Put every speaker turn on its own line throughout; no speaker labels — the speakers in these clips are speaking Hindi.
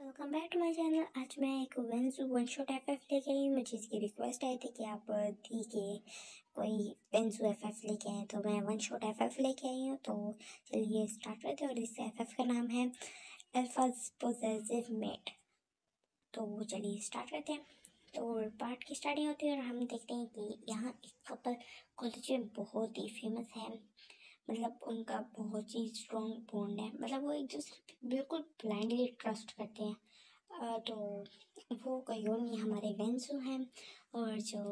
Welcome back to my channel. आज मैं एक वेंजू वन शॉट एफएफ लेके आई हूँ। मुझे इसकी रिक्वेस्ट आई थी कि आप थी कि कोई वेंजू एफएफ लेके आए, तो मैं वन शॉट एफएफ लेके आई हूँ। तो चलिए स्टार्ट करते हैं। और इस एफएफ का नाम है अल्फाज पोजेसिव मेट। तो चलिए स्टार्ट करते हैं। तो पार्ट की स्टार्टिंग होती है और हम देखते हैं कि यहाँ एक कपल कॉलेज में बहुत ही फेमस है। मतलब उनका बहुत ही स्ट्रॉन्ग बॉन्ड है। मतलब वो एक दूसरे पे बिल्कुल ब्लाइंडली ट्रस्ट करते हैं। तो वो कोई और नहीं, हमारे वेंसू हैं। और जो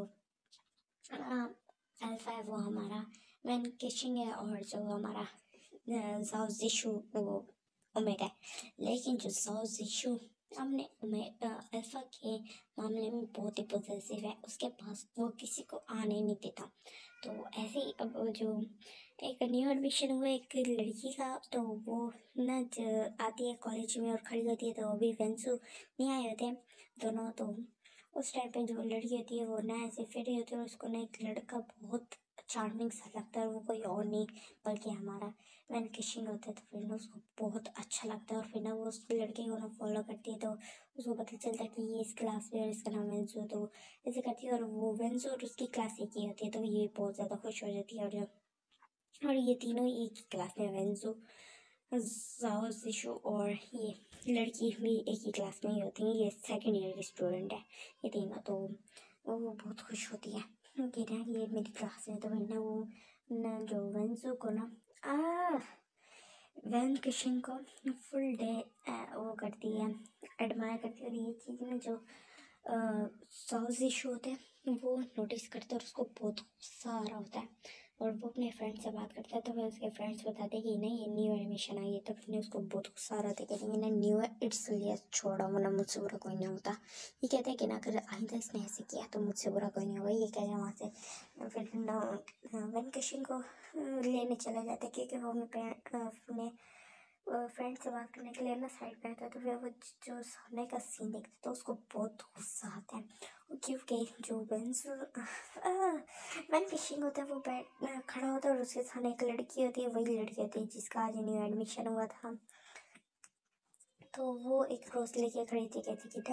अल्फा है वो हमारा वैन किशिंग है। और जो हमारा जाओ जिशु वो ओमेगा है। लेकिन जो जाओ जिशु हमने अल्फा के मामले में बहुत ही पॉजिटिव है। उसके पास वो किसी को आने नहीं देता। तो ऐसे ही अब जो एक न्यू एडमिशन हुआ एक लड़की का, तो वो ना आती है कॉलेज में और खड़ी होती है। तो अभी वेंसू नहीं आए होते दोनों। तो उस टाइम पे जो लड़की होती है वो ना ऐसे फिर होती है और उसको ना एक लड़का बहुत चार्मिंग सा लगता है। और वो कोई और नहीं बल्कि हमारा वैन किशिंग होता है। तो फिर ना उसको बहुत अच्छा लगता है और फिर ना वो उस लड़के को ना फॉलो करती है। तो उसको पता चलता है कि ये इस क्लास में और इसका नाम वेंसू। तो ऐसे करती है और वो वेंसू और उसकी क्लास एक ही होती है। तो ये बहुत ज़्यादा खुश हो जाती है। और ये तीनों एक ही क्लास में, वेंसू, जाओ जिशु और ये लड़की भी एक ही क्लास में ही होती है। ये सेकंड ईयर की स्टूडेंट है ये तीनों। तो वो बहुत खुश होती है कि ना ये मेरी क्लास में। तो वरना वो ना जो वेंसू को ना वैन किशिंग को फुल डे वो करती है, एडमायर करती है। और ये चीज़ में जो सॉस इशू होते हैं वो नोटिस करते हैं और उसको बहुत गुस्सा आ रहा होता है। और वो अपने फ्रेंड से बात करता है। तो फिर उसके फ्रेंड्स बताते हैं कि नहीं ये न्यू एडमिशन आई है। तो फिर उसको बहुत गुस्सा आ रहा था कि नहीं न्यू है इसलिए छोड़ा, वरना मुझसे बुरा कोई नहीं होता। ये कहते हैं कि ना अगर आइंदा इसने ऐसे किया तो मुझसे बुरा कोई नहीं होगा। ये कहते हैं वहाँ से फिर ना वैन किशिंग को लेने चले जाते हैं क्योंकि वो अपने फ्रेंड से बात करने के लिए ना साइड पे आता है। तो फिर वो जो सामने का सीन देखते तो उसको बहुत गुस्सा आता है क्योंकि जो वैन फिशिंग होता है वो खड़ा होता है और उसके सामने एक लड़की होती है। वही लड़की होती है जिसका आज न्यू एडमिशन हुआ था। तो वो एक रोज लेके खड़ी थी, कहती कि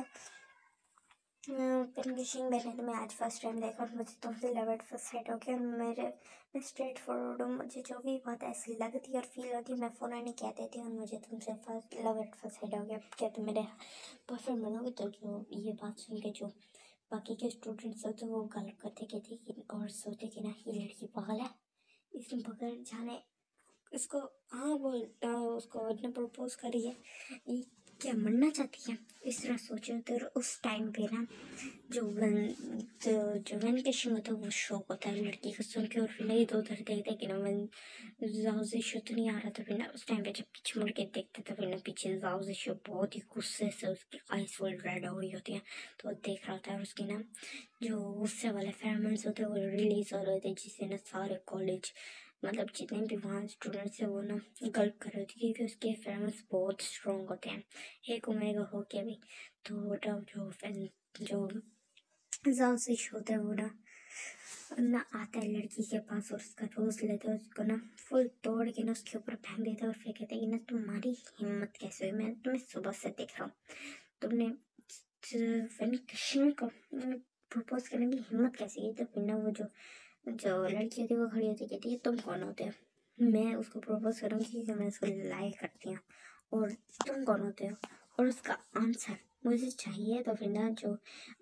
पेन फिशिंग मैंने मैं आज फर्स्ट टाइम देखा और मुझे तुमसे लव एट फर्स्ट साइट हो गया। मैं स्ट्रेट फॉरवर्ड हूँ। मुझे जो भी बात ऐसी लगती और फील होती मैं फ़ोन नहीं कह देती और मुझे तुमसे first love at first sight हो गया। क्या तुम मेरे बॉयफ्रेंड बनोगे? तो जो ये बात सुन के जो बाकी के स्टूडेंट्स होते वो गलत करते कहते कि और सोचते कि ना ये लड़की पागल है, इसने पकड़ जाने इसको हाँ बोल उसको इतना प्रपोज करी है, ये क्या मरना चाहती है, इस तरह सोचे। तो उस टाइम पे ना जो वैन किशिंग होता है वो शौक होता है लड़की को सुन के। और फिर नहीं तो उधर देखते कि ना वैन जाओ तो नहीं आ रहा था। फिर ना उस टाइम पे जब पीछे मुड़ के देखते तो फिर ना पीछे जाओ बहुत ही गुस्से से उसकी आइस फुल रेड हो गई होती है। तो देख रहा होता है और उसके ना जो गुस्से वाले फेरोमोन्स होते हैं वो रिलीज हो रहे थे जिससे ना सारे कॉलेज मतलब जितने भी वहाँ स्टूडेंट्स है वो ना गल्प कर रहे थे क्योंकि उसके फेरोमोन्स बहुत स्ट्रॉन्ग होते हैं। एक ओमेगा हो के भी। तो जो जाओ होता है वो ना आता है लड़की के पास और उसका रोज लेते हैं, उसको ना फुल तोड़ के ना उसके ऊपर फेंक देता है। और फिर कहते हैं कि ना तुम्हारी हिम्मत कैसे हुई, मैं तुम्हें सुबह से देख रहा हूँ, तुमने वैन किशिंग को प्रपोज करने की हिम्मत कैसे की? तो फिर ना वो जो लड़की होती है वो खड़ी होती कहती है तुम कौन होते हो, मैं उसको प्रपोज करूँगी क्योंकि मैं उसको लाइक करती हूँ, और तुम कौन होते हो और उसका आंसर मुझे चाहिए। तो फिर ना जो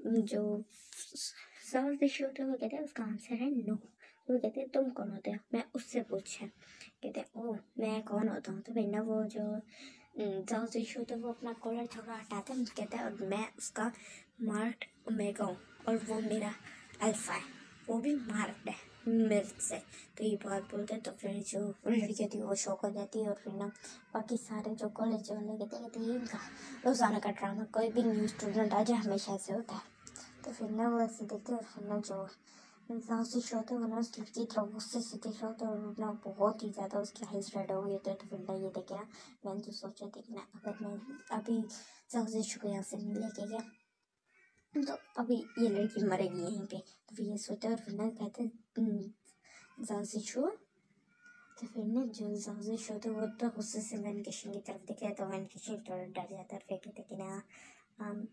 सवाल इशू होता है वो कहते हैं उसका आंसर है नो। वो कहते हैं तुम कौन होते हो, मैं उससे पूछे। कहते हैं ओ मैं कौन होता हूँ। तो फिर ना वो जो सवाल इशू होता है वो अपना कॉलर थोड़ा हटाता है, कहता है और मैं उसका मार्क्ड ओमेगा हूँ और वो मेरा अल्फा है, वो भी मार्क्ड है मिर्च से। तो ये बात बोलते हैं तो फिर जो लड़की होती है वो शौक हो जाती है। और फिर ना बाकी सारे जो कॉलेज वाले कहते हैं इनका रोज़ाना का ड्रामा, कोई भी न्यू स्टूडेंट आ जाए हमेशा ऐसे होता है। तो फिर ना वो ऐसे देखते हैं और फिर ना जो इंसान होता है वो ना उस लड़की की तरफ गुस्से से देख रहा होता है और ना बहुत ही ज़्यादा उसकी हाइस रेड हो गई होती है। तो फिर ना ये देखे ना मैंने तो सोचा था कि ना अगर मैं अभी जाओ को यहाँ से लेके गया तो अभी ये लड़की मरेगी यहीं पे। तो फिर ये सोचा और फिर ना कहते जाओ तो फिर ना जो जाओ शो थे वो तो गुस्से से वेनकेशन की तरफ देखे तो वेनकेशन थोड़ा डर जाता है, फिर कहते कि ना हम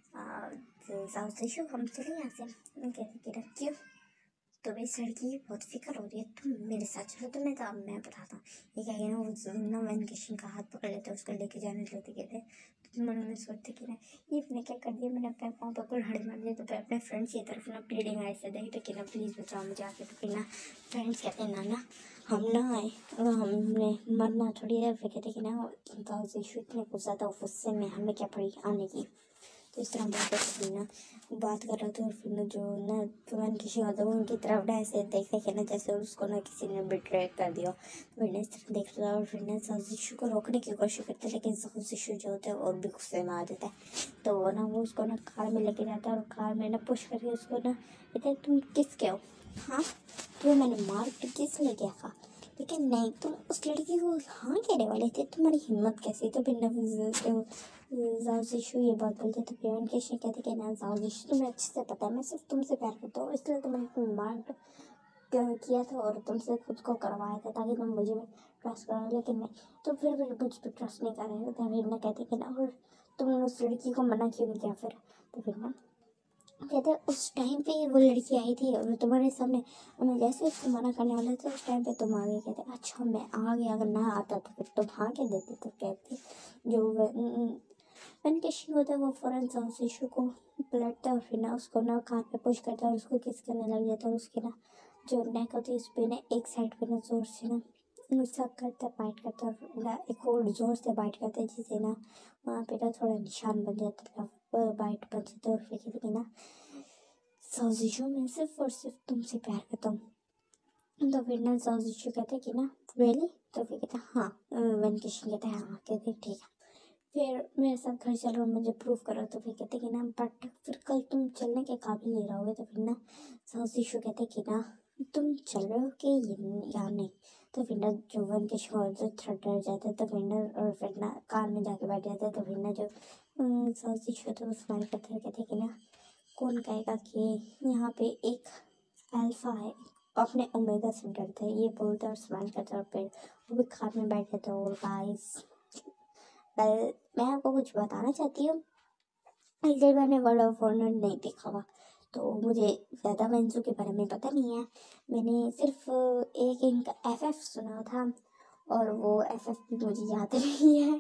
जाओ शो हम चले यहाँ से। कहते कि ना क्यों, तो भाई सड़की बहुत फिक्र हो रही है, तुम मेरे साथ चलो। तो मैं बताता हूँ ये क्या है ना, वो ना वेनकेशन का हाथ पकड़ लेते उसको लेके जाने लेते कहते। तो उन्होंने सोचते कि ना ये मैंने क्या कर दिया, मैंने अपने पाँव पर कुल्हाड़ी मार दिया। तो फिर अपने फ्रेंड्स की तरफ ना प्लीडिंग आई से देखते कि ना प्लीज़ बचाओ मुझे आके। तो फिर ना फ्रेंड्स कहते हैं ना हम ना आए, हमने मरना थोड़ी है। फिर कहते कि ना तो इशू इतने गुस्सा था गुस्से में हमें क्या पड़ी आने की। तो इस तरह बात कर रहे थे और फिर ना जो ना तुरंत किसी होता है उनकी तरफ ना ऐसे देख देखे ना जैसे उसको ना किसी ने बिट्रे कर दिया। तो फिर इस तरह देख रहा और फिर ना साजिशु को रोकने की कोशिश करते, लेकिन साजिशु जो होता है और भी गुस्से में आ जाता है। तो वो ना वो उसको ना कार में लेके जाता है और कार में ना पुश करके उसको ना कहते हैं तुम किसके हो, हाँ तुम्हें मैंने मार के किस ले गया था, लेकिन नहीं तुम उस लड़की को हाँ कहने वाले थे, तुम्हारी हिम्मत कैसी। तो फिर ना जाओ ये बात बोलते। तो फिर उनके कहते कि ना जाओ तुम्हें अच्छे से पता है मैं सिर्फ तुमसे प्यार करता हूँ, इसलिए तो मैंने तुम्हें मार किया था और तुमसे खुद को करवाया था ताकि तुम मुझे ट्रस्ट करो, लेकिन नहीं तो फिर मुझ पर ट्रस्ट नहीं कर रहे थे। तो फिर ना कहते कि ना और तुमने उस लड़की को मना क्यों नहीं किया फिर। तो फिर ना कहते उस टाइम पे वो लड़की आई थी और तुम्हारे सामने, मैं जैसे उसको मना करने वाला था उस टाइम पे तुम आ गए। कहते अच्छा मैं आ गया, अगर ना आता तो फिर तुम हाँ कह देते। तो कहते जो वेनकेशन होता है वो फ़ौरन सांस इशू को पलटता है और फिर ना उसको ना कार पे पुश करता है और उसको किस करने लग जाता है। और उसके ना जो नेक होती है उस पर ना एक साइड पे ना जोर से ना सब करता है, बाइट करता है और ना एक और जोर से बाइट करता है जिससे ना वहाँ पे ना थोड़ा निशान बन जाता है, बाइट बन जाता है। और फिर कहते ना साजिशों में सिर्फ और सिर्फ तुमसे प्यार करता हूँ। तो फिर ना साजिशों कहते कि ना रियली। तो फिर कहते हाँ, वेनकेशन कहते हैं हाँ। कहते ठीक है फिर मेरे साथ घर चलो मुझे प्रूव करो। तो फिर कहते कि ना बट फिर कल तुम चलने के काबिल नहीं रहोगे। तो फिर ना साउस इशू कहते कि ना तुम चल रहे हो कि या नहीं। तो फिर ना जो वन के शोर जो थर्ड डर जाता है। तो फिर ना और फिर ना कार में जाके बैठ जाता है। तो फिर ना जो साउस इशू होता है वो स्माइल करते हुए कहते कि ना कौन कहेगा कि यहाँ पे एक अल्फा है अपने ओमेगा से डरता है, ये बोलते और स्माइल करते और फिर वो भी कार में बैठ जाता है। और गाइस मैं आपको कुछ बताना चाहती हूँ, इसलिए मैंने वर्ल्ड ऑफ वंडर नहीं देखा हुआ तो मुझे ज़्यादा वेंजू के बारे में पता नहीं है। मैंने सिर्फ एक इनका एफएफ सुना था और वो एफएफ भी मुझे याद नहीं है।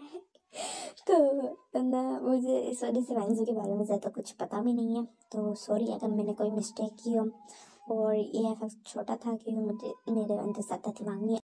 तो ना मुझे इस वजह से वेंजू के बारे में ज़्यादा कुछ पता भी नहीं है। तो सॉरी अगर मैंने कोई मिस्टेक की हो। और ये एफएफ छोटा था क्योंकि मुझे मेरे अंदर ज़्यादा दिमाग नहीं